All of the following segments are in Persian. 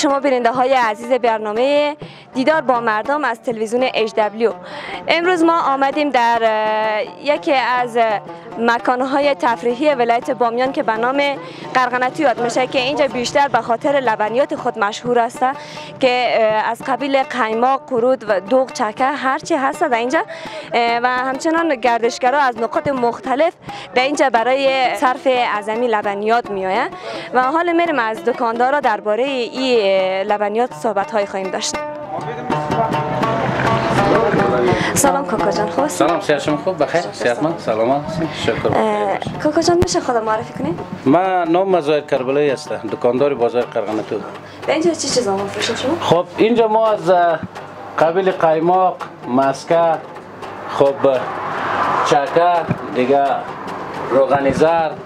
شما بیننده های عزیز برنامه دیدار با مردم از تلویزیون HW. امروز ما آمدیم در یکی از مکانهای تفریحی ولایت بامیان که به نام قرغنتو یاد میشه که اینجا بیشتر به خاطر لبنیات خود مشهور است که از قبیل قیماق، قرود و دوغ، چکه هرچی هست در اینجا و همچنان گردشگرها از نقاط مختلف در اینجا برای صرف عظمی لبنیات میآیند و حال میریم از دکاندارا درباره این لبنیات صحبت های خواهیم داشت. سلام کاکا جان، خوب هستید؟ سلام، سیرشم خوب، بخیر، صحتمند، سلامت هستید؟ شکر. کاکا جان میشه خود معرفی کنید؟ من نام زاهد کربلایی هستم، دکاندار بازار قرغنتو. در اینجا چی چیزا میفروشید شما؟ خب اینجا ما از قبیل قیماق، مسکه، خب چکه، دیگه روغن زرد،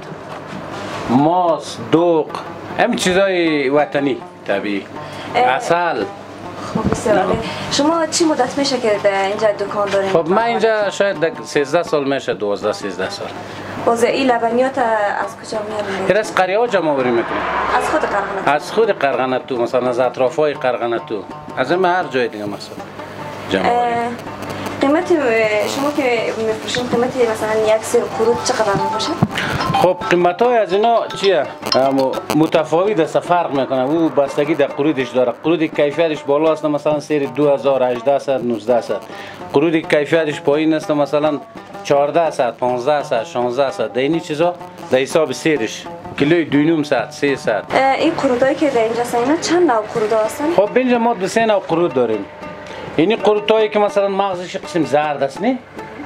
ماست، دوغ، همین چیزای وطنی طبیعی، عسل. خب بسیار عالی. شما چی مدت میشه که در اینجا دکان دارین؟ خب من اینجا شاید 13 سال میشه، 12-13 سال. باز این لبنیات از کجا میارین؟ از قریه ها جمع آوری میکنیم. از خود قرغنتو؟ از خود قرغنتو، مثلا از اطرافای قرغنتو، از این هر جای دیگه مثلا جمع آوریم. قیمت شما که میفروشین قیمت مثلا یک سیر قرود چقدر میباشه؟ خب قیمت های از اینا چیه؟ متفاوت است، فرق میکنه. او بستگی در قرودش داره. قرود کیفیتش بالا است مثلا سیر 2000 1800 1900. قرود کیفیتش پایین است مثلا 1400 1500 1600. در این چیزا در حساب سیرش کیلوی 200 300. این قرودایی که در اینجا هستن چند نوع قرود هستن؟ خب اینجا ما 2 نوع قرود داریم. اینی قرودایی که مثلا مغزش قسم زرد است نه؟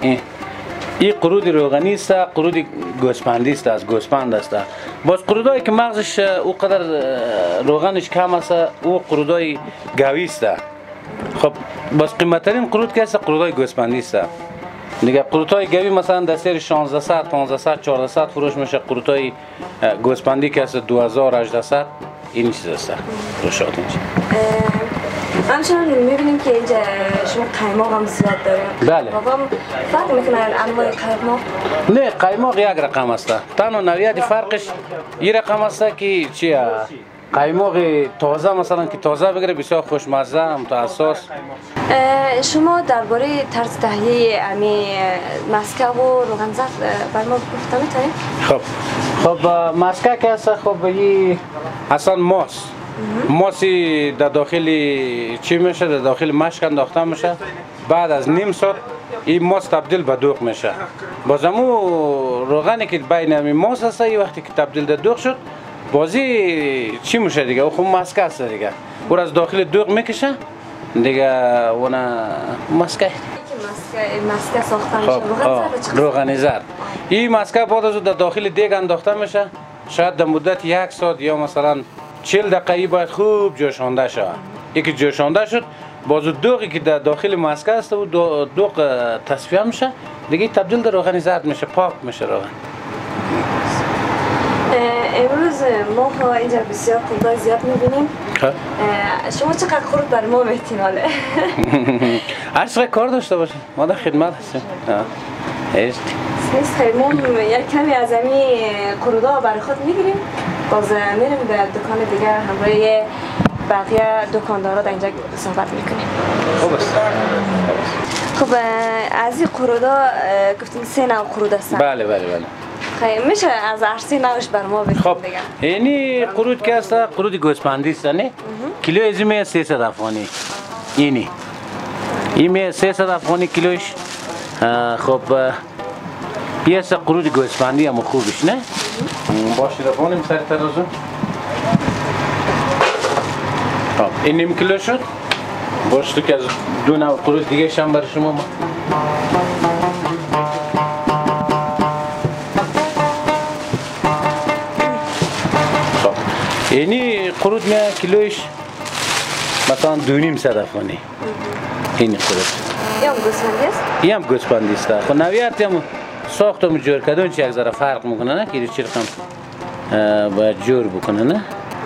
این قرود روغنی است، قرود گوسفندی است، از گوسفند است. باز قرودایی که مغزش او قدر روغنش کم است، او قرودای گاوی است. خب باز قیمتترین قرود که است قرودای گوسفندی است. دیگه قرودای گاوی مثلا در سیر 1600 1500 1400 فروش میشه. قرودای گوسفندی که است 2000 1800. این چیز است فروشات اینجا. همچنان میبینیم که اینجا شما قیماق هم زیاد داریم. بله. بابام فرق میکنه انواع قیماق؟ نه، قیماق یک رقم است. تنها نوعیت فرقش این رقم است که چیه؟ قیماق تازه مثلا که تازه بگیره بسیار خوشمزه، متاساس. شما درباره طرز تهیه امی مسکه و روغن زرد بر ما گفته میتونید؟ خب مسکه که است خب این اصلا ماسی در داخل چی میشه؟ در داخل مشک انداخته میشه. بعد از نیم ساعت این ماس تبدیل به دوغ میشه. بازمو روغنی که بین همین ماس است این وقتی که تبدیل به دوغ شد بازی چی میشه دیگه؟ او خب مسکه است دیگه. او از داخل دوغ میکشه دیگه اون مسکه. مسکه ساخته میشه روغن زرد. این مسکه بعد از در داخل دیگ انداخته میشه. شاید در مدت 1 ساعت یا مثلا 40 دقیقه باید خوب جوشانده شود. یکی جوشانده شد باز دوغی که در داخل مسکه است و دوغ تصفیه میشه دیگه تبدیل در روغن زرد میشه، پاک میشه روغن. امروز ما اینجا بسیار قرودای زیاد میبینیم. شما چقدر قرود برای ما احتماله؟ هر چقدر کار داشته باشیم ما در خدمت هستیم. نیست خیلی ما یک کمی از این قرودها برای خود میگیریم باز میریم در دکان دیگه همراه بقیه دکاندارا در اینجا صحبت میکنیم. خب از این قرودا گفتیم 3 نوع قرود هستن. بله. خیلی میشه از هر 3 نوعش بر ما بگید دیگه؟ اینی قرود که است قرود گوسفندی است نه؟ کیلو از این 300 افغانی. این 300 افغانی کیلوش. خب یه است قرود گوسفندی هم خوبش نه؟ باشه رفانیم سر ترازو. خب این نیم کیلو شد. باشه که از 2 نوع قرود دیگه شم برای شما. خب اینی قرود میاد کیلوش مثلا 2.5 افغانی. این قرود. این هم گوسفندی است؟ این هم گوسفندی است. خب نوعیت هم ساختم جور کردن چه یک ذره فرق میکنه نه؟ که چی رقم باید جور بکنه نه؟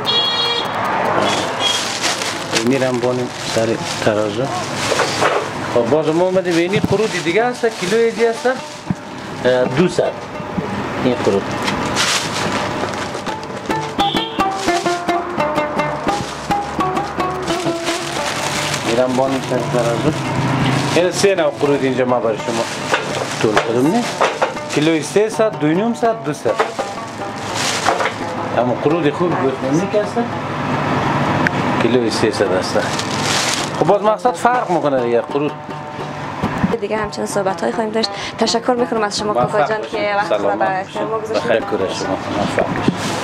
میرم بانیم سر ترازو. خب باز ما اومدیم اینی قرودی دیگه هست کیلوی دیگه هست 200. این قرود میرم بان ترازو. این 3 نوع قرود اینجا ما برای شما طول کردم نه. کیلوی 300 200 200. اما قرود خوب گوسفندی که هست کیلوی 300 است. خب باز مقصد فرق میکنه دیگه قرود. دیگه همچنین صحبت‌های خواهیم داشت. تشکر میکنم از شما کاکا جان که وقت خود را اختیار ما گذاشتید. بخیر کوره شما. موفق باشید.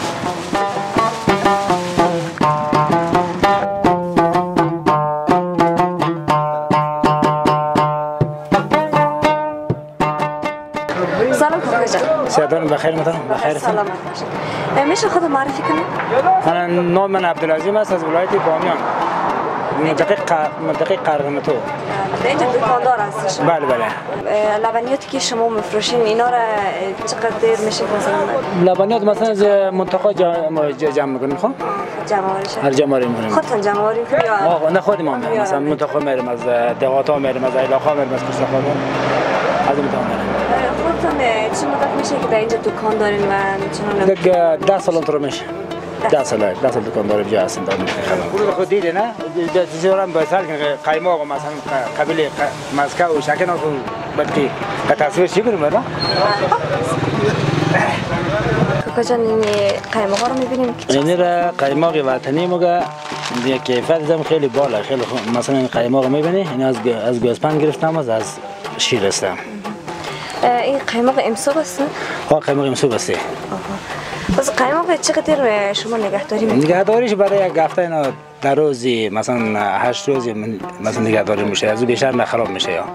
سلام کاکا جان. سیادان بخیر مدام بخیر. سلامت باشید. میشه خود معرفی کنید؟ نام من عبدالعظیم است از ولایت بامیان. منطقه قرغنتو. اینجا دکاندار هستید؟ بله بله. لبنیاتی که شما میفروشین اینا را چقدر دیر میشه مثلا؟ لبنیات مثلا از منطقه جمع میکنیم خب؟ جمع آوریشه؟ هر جمع آوری میکنیم. خودتون جمع آوری میکنید یا؟ نه خودم هم مثلا منطقه میریم از دهاتا میریم از علاقه میریم از کشتخانه از این میریم. خودتون چه مدت میشه که در اینجا دکان دارین و چنون؟ دیگه 10 سال اونطور میشه. 10 سال دکان داریم جا هستیم داریم. خود دیده نه؟ زیرا مثلا قایماق مثلا قبیله مسکو و شکن و بلکه تصویر چی کنیم نه؟ کاکا جان این قایماق رو میبینیم که این را قایماق وطنی مگه دیگه کیفیت هم خیلی بالا خیلی خوب. مثلا این قایماق میبینی این از گوسفند گرفتم از شیر است. این قایماق امسوب است؟ ها قایماق امسوب است. بس قایماق چقدر شما نگهداری میکنید؟ نگهداریش برای یک هفته اینا در روزی مثلا 8 روزی مثلا نگهداری میشه از بیشتر خراب میشه یا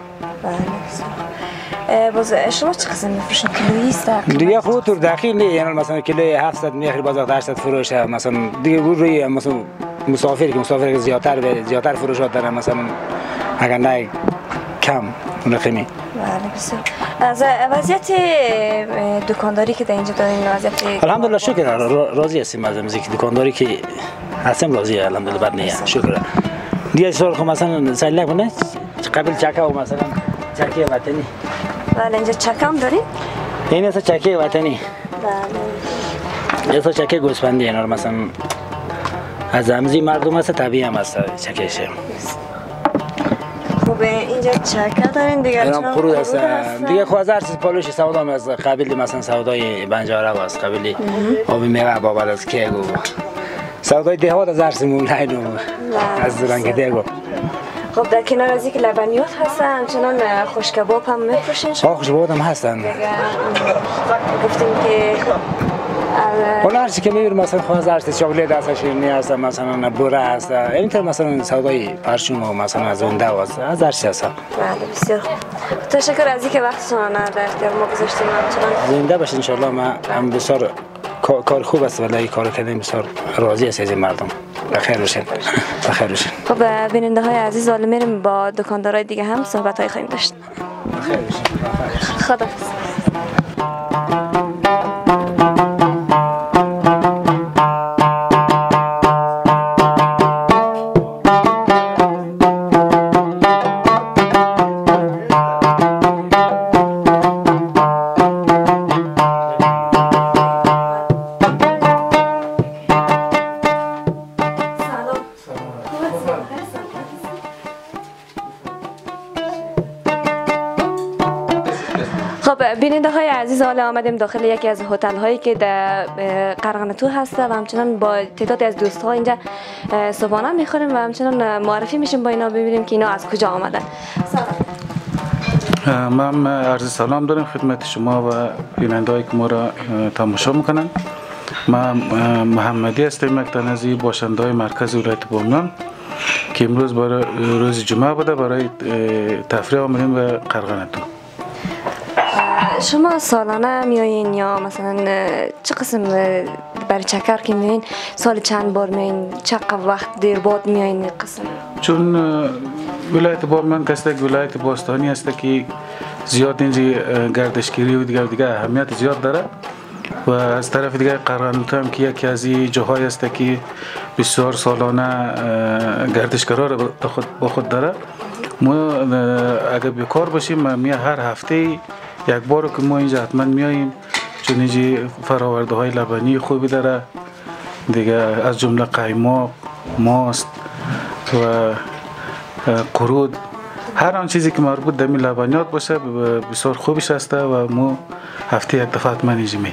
بله. باز شما چه قسم میفروشین کیلویی است؟ دیگه خود تو داخل نه یعنی مثلا کیلوی 700 میخری باز 800 فروشه مثلا دیگه روی مثلا مسافر که زیادتر فروشات داره مثلا اگر نه کم رقمی. بله بسیار. از وضعیت دکانداری که در اینجا دارین وضعیت الحمدلله شکر راضی هستیم از موزیک دکانداری که هستیم راضی الحمدلله بد نیست شکر. دیگه سوال خو مثلا سایل کنه قبل چکه و مثلا چکه وطنی. بله اینجا چکه هم دارین؟ این است چکه وطنی. بله. این چکه گوسفندی اینا مثلا از امزی مردم است طبیعی هم است چکهشه. خب اینجا چکه دارین دیگه چون قرود هست دیگه خو از هر چیز پالوش سودا می از قبیل مثلا سودای بنجاره است قبیل آب میوه بابل از کیگو سودای دهات از هر چیز مولای از رنگ دیگو. خب در کنار از اینکه لبنیات هستن همچنان خوش کباب هم میفروشین شما؟ خوش کباب هم هستن. گفتیم که هر چیزی که میبینیم مثلا خواهد هر چیز شغلی هست شیرینی هست مثلا بوره هست اینطور مثلا سودای پرچم و مثلا از اونده هست از هر چیز هست. بله بسیار خوب. تشکر از اینکه وقتتون در اختیار ما گذاشتین. همچنان زنده باشین ان شاء الله. ما هم بسیار کار خوب است ولی کار کردیم بسیار راضی است از این مردم. بخیر باشین. بخیر باشین. خب بیننده های عزیز حالا میریم با دکاندارای دیگه هم صحبت های خواهیم داشت. بخیر باشین. خداحافظ. خب بیننده های عزیز حالا آمدیم داخل یکی از هتل هایی که در قرغنتو هست و همچنان با تعدادی از دوست ها اینجا صبحانه میخوریم و همچنان معرفی میشیم با اینا ببینیم که اینا از کجا آمدن. من عرض سلام دارم خدمت شما و بیننده هایی که ما را تماشا میکنن. من محمدی هستم، یک تن از باشنده های مرکز ولایت بامیان که امروز برای روز جمعه بوده برای تفریح آمدیم به قرغنتو. شما سالانه میایین یا مثلا چه قسم برای چکر که میایین سال چند بار میایین چقدر وقت دیر بعد میایین قسم؟ چون ولایت بامیان که ولایت باستانی است که زیاد اینجا گردشگری و دیگه اهمیت زیاد داره و از طرف دیگه قرغنتو هم که یکی از جاهای است که بسیار سالانه گردشگرها را با خود داره. ما اگر بیکار باشیم هر هفته یک بار که ما اینجا حتما میاییم چون اینجا فراورده های لبنی خوبی داره دیگه از جمله قایماق، ماست و قرود، هر آن چیزی که مربوط به لبنیات باشه بسیار خوبش است و ما هفته یک دفعه حتما می‌جیم.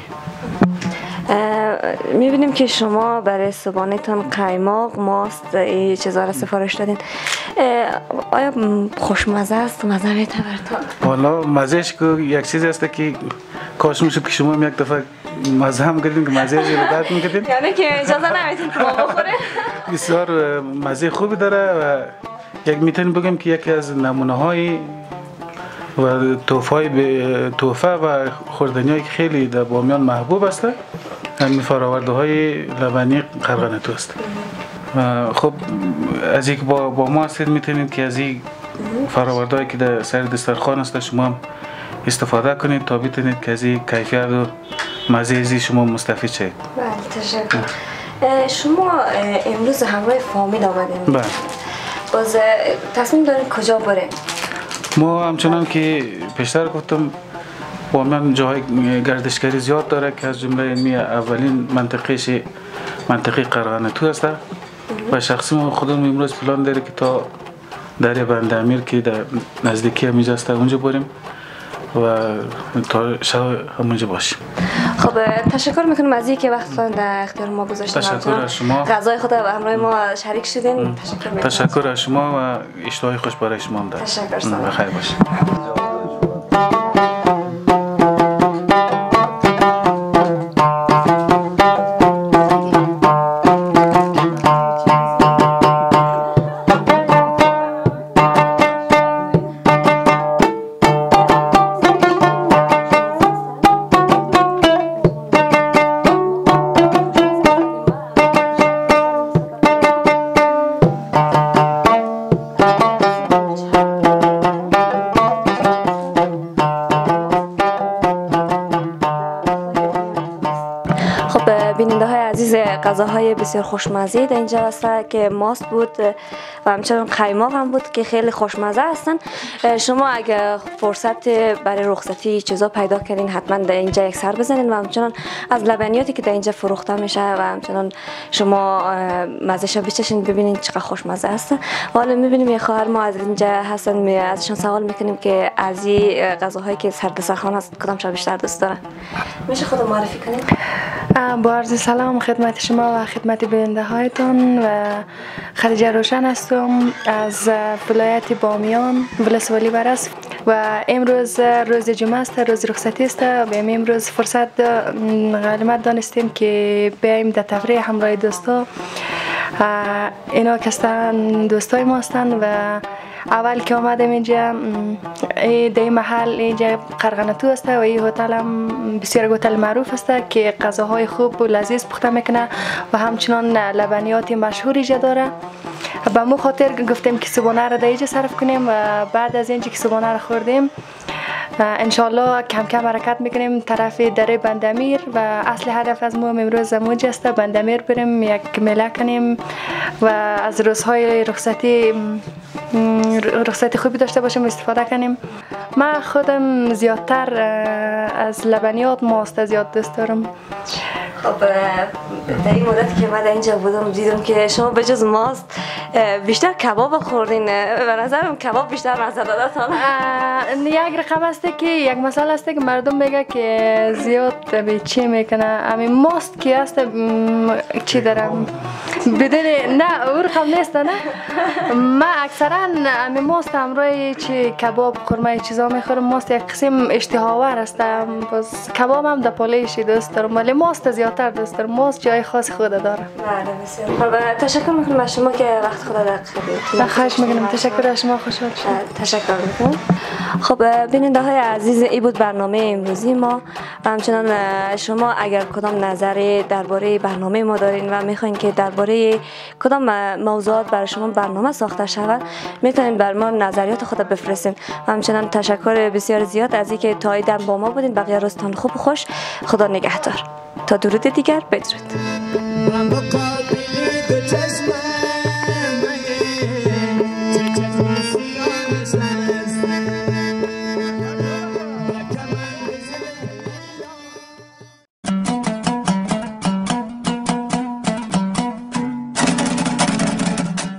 می‌بینیم که شما برای صبحانه‌تان قایماق، ماست این چیزا را سفارش دادین. آیا خوشمزه است؟ مزه می‌ته براتون؟ والا مزهش که یک چیزی است که کاش میشد که شما یک دفعه مزه هم کردین که مزه رو درک می‌کردین. یعنی که اجازه نمیدین که ما بخوره؟ بسیار مزه خوبی داره و یک میتونیم بگم که یکی از نمونه‌های و تحفه و خوردنی‌هایی که خیلی در بامیان محبوب است همین فراورده‌های لبنی قرغنتو است. خب از اینکه با ما هستید میتونید که از این فراوردهایی که در سر دسترخوان است شما هم استفاده کنید تا بتونید که از این کیفیت و مزه ازی شما مستفید شید. بله تشکر. شما امروز همراه فامیل آمدین. بله. باز تصمیم دارید کجا بریم؟ ما همچنان که پیشتر گفتم بامیان جاهای گردشگری زیاد داره که از جمله این اولین منطقه قرغنتو است و شخصی ما خودمون امروز پلان داره که تا دره بند امیر که در نزدیکی همینجا است اونجا بریم و تا شب همونجا باشیم. خب تشکر میکنم از اینکه وقت در اختیار ما گذاشتین. تشکر از شما. غذای خود و همراه ما شریک شدین. تشکر از شما و اشتهای خوش برای شما هم دارم. تشکر. بخیر باشید. بیننده های عزیز غذاهای بسیار خوشمزه در اینجا هست که ماست بود و همچنین قایماق هم بود که خیلی خوشمزه هستن. شما اگر فرصت برای رخصتی چیزا پیدا کردین حتما در اینجا یک سر بزنین و همچنین از لبنیاتی که در اینجا فروخته میشه و همچنین شما مزه‌شو بچشین ببینین چقدر خوشمزه هست. حالا میبینیم یه خواهر ما از اینجا هستن، ازشان سوال میکنیم که از این غذاهایی که سر دسترخوان هست کدامش بیشتر دوست دارن؟ میشه خود معرفی کنید؟ با عرض سلام خدمت شما و خدمت بیننده هایتان و خدیجه روشن هستم از ولایت بامیان ولسوالی برس و امروز روز جمعه است، روز رخصتی است و امروز فرصت غنیمت دانستیم که بیایم در تفریح همراه دوستا. اینا کستن دوستای ما هستند و اول که آمدم اینجا در این محل اینجا قرغنتو است و این هتل هم بسیار هتل معروف است که غذاهای خوب و لذیذ پخته میکنه و همچنان لبنیات مشهور اینجا داره. به مو خاطر گفتیم که صبحانه را در اینجا صرف کنیم و بعد از اینجا که صبحانه را خوردیم انشالله کم کم حرکت میکنیم طرف دره بند امیر و اصل هدف از ما امروز زموج است بند امیر بریم یک میله کنیم و از روزهای رخصتی خوبی داشته باشیم و استفاده کنیم. من خودم زیادتر از لبنیات ماست زیاد دوست دارم. خب در این مدت که من اینجا بودم دیدم که شما به جز ماست بیشتر کباب خوردین. به نظرم کباب بیشتر مزه دادتان. یک رقم است که یک مسئله است که مردم میگه که زیاد به چی میکنه همین ماست که است چی دارم بدون نه اون رقم نیست نه. من اکثرا همین ماست همراه چی کباب خرمه چیزا میخورم. ماست یک قسم اشتهاور است. باز کباب هم در پالیش دوست دارم ولی ماست زیادتر دوست دارم. ماست جای خاص خود داره. بله بسیار خب تشکر میکنم از شما که وقت خود را خریدید. خواهش میکنم. تشکر از شما. خوشحال شدم. تشکر میکنم. خب بیننده های عزیز این بود برنامه امروزی ما و همچنان شما اگر کدام نظری درباره برنامه ما دارین و میخواین که درباره کدام موضوعات برای شما برنامه ساخته شود میتونین بر ما نظریات خود بفرستین. و همچنان تشکر بسیار زیاد از اینکه تا ایدن با ما بودین. بقیه روزتان خوب و خوش. خدا نگهدار. تا درود دیگر بدرود.